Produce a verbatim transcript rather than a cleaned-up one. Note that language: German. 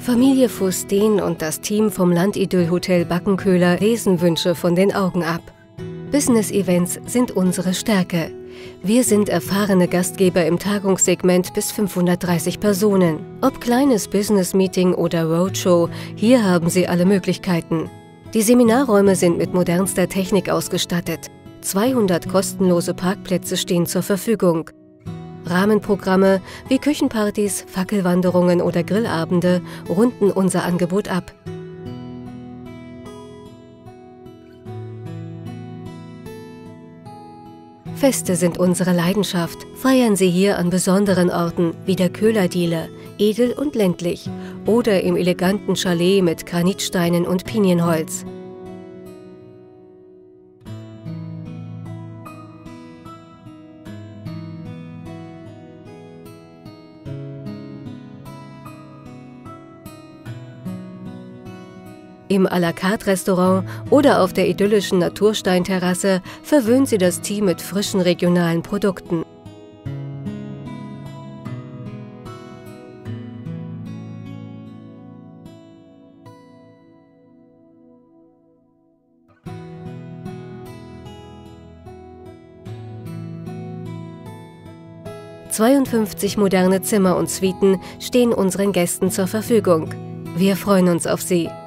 Familie Fustin und das Team vom Landidyll-Hotel Backenköhler lesen Wünsche von den Augen ab. Business-Events sind unsere Stärke. Wir sind erfahrene Gastgeber im Tagungssegment bis fünfhundertdreißig Personen. Ob kleines Business-Meeting oder Roadshow, hier haben Sie alle Möglichkeiten. Die Seminarräume sind mit modernster Technik ausgestattet. zweihundert kostenlose Parkplätze stehen zur Verfügung. Rahmenprogramme wie Küchenpartys, Fackelwanderungen oder Grillabende runden unser Angebot ab. Feste sind unsere Leidenschaft. Feiern Sie hier an besonderen Orten wie der Köhlerdiele, edel und ländlich, oder im eleganten Chalet mit Granitsteinen und Pinienholz. Im à la carte Restaurant oder auf der idyllischen Natursteinterrasse verwöhnt Sie das Team mit frischen regionalen Produkten. zweiundfünfzig moderne Zimmer und Suiten stehen unseren Gästen zur Verfügung. Wir freuen uns auf Sie.